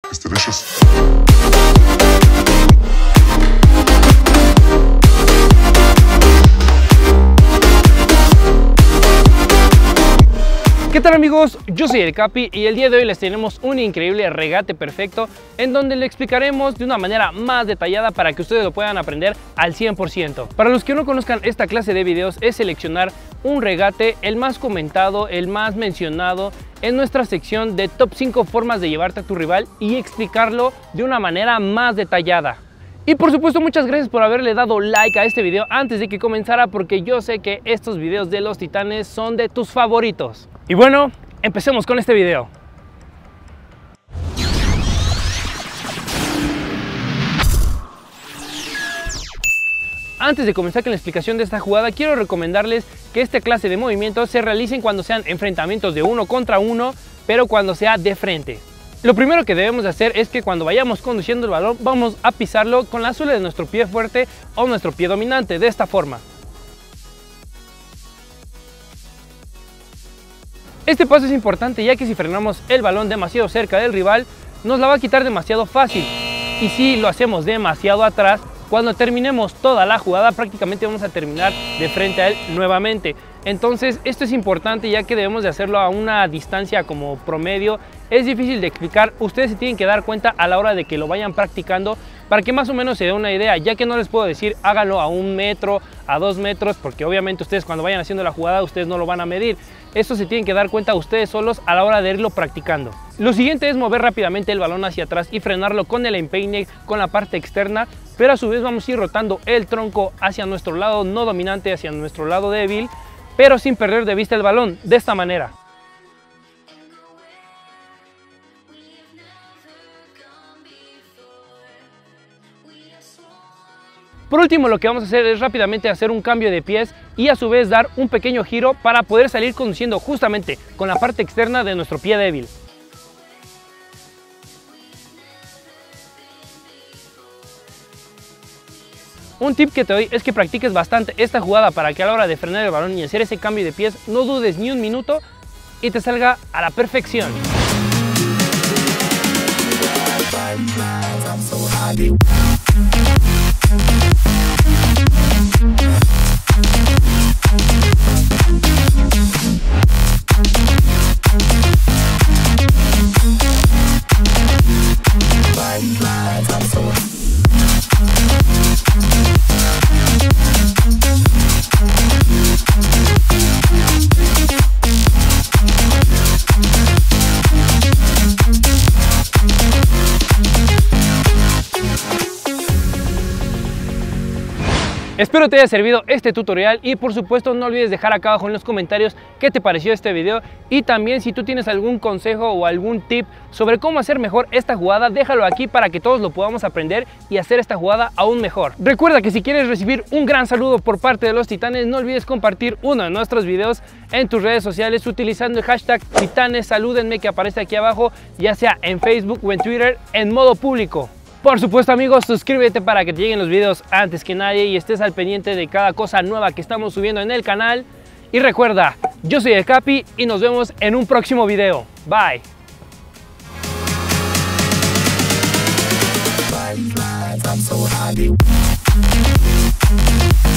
It's delicious. ¿Qué tal amigos? Yo soy el Capi y el día de hoy les tenemos un increíble regate perfecto en donde le explicaremos de una manera más detallada para que ustedes lo puedan aprender al 100%. Para los que no conozcan esta clase de videos es seleccionar un regate, el más comentado, el más mencionado en nuestra sección de top 5 formas de llevarte a tu rival y explicarlo de una manera más detallada. Y por supuesto muchas gracias por haberle dado like a este video antes de que comenzara, porque yo sé que estos videos de los titanes son de tus favoritos. Y bueno, empecemos con este video. Antes de comenzar con la explicación de esta jugada, quiero recomendarles que esta clase de movimientos se realicen cuando sean enfrentamientos de 1 contra 1, pero cuando sea de frente. Lo primero que debemos de hacer es que cuando vayamos conduciendo el balón, vamos a pisarlo con la suela de nuestro pie fuerte o nuestro pie dominante, de esta forma. Este paso es importante ya que si frenamos el balón demasiado cerca del rival, nos la va a quitar demasiado fácil. Y si lo hacemos demasiado atrás, cuando terminemos toda la jugada prácticamente vamos a terminar de frente a él nuevamente. Entonces esto es importante ya que debemos de hacerlo a una distancia como promedio. Es difícil de explicar, ustedes se tienen que dar cuenta a la hora de que lo vayan practicando para que más o menos se dé una idea, ya que no les puedo decir háganlo a 1 metro, a 2 metros, porque obviamente ustedes cuando vayan haciendo la jugada ustedes no lo van a medir. Esto se tienen que dar cuenta ustedes solos a la hora de irlo practicando. Lo siguiente es mover rápidamente el balón hacia atrás y frenarlo con el empeine con la parte externa, pero a su vez vamos a ir rotando el tronco hacia nuestro lado no dominante, hacia nuestro lado débil, pero sin perder de vista el balón, de esta manera. Por último, lo que vamos a hacer es rápidamente hacer un cambio de pies y a su vez dar un pequeño giro para poder salir conduciendo justamente con la parte externa de nuestro pie débil. Un tip que te doy es que practiques bastante esta jugada para que a la hora de frenar el balón y hacer ese cambio de pies no dudes ni un minuto y te salga a la perfección. Espero te haya servido este tutorial y por supuesto no olvides dejar acá abajo en los comentarios qué te pareció este video, y también si tú tienes algún consejo o algún tip sobre cómo hacer mejor esta jugada, déjalo aquí para que todos lo podamos aprender y hacer esta jugada aún mejor. Recuerda que si quieres recibir un gran saludo por parte de los titanes, no olvides compartir uno de nuestros videos en tus redes sociales utilizando el hashtag titanesalúdenme que aparece aquí abajo, ya sea en Facebook o en Twitter en modo público. Por supuesto amigos, suscríbete para que te lleguen los videos antes que nadie y estés al pendiente de cada cosa nueva que estamos subiendo en el canal. Y recuerda, yo soy el Capi y nos vemos en un próximo video. Bye. I'm so happy.